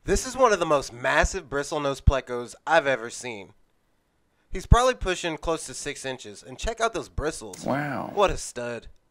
This is one of the most massive bristlenose plecos I've ever seen. He's probably pushing close to 6 inches, and check out those bristles. Wow. What a stud.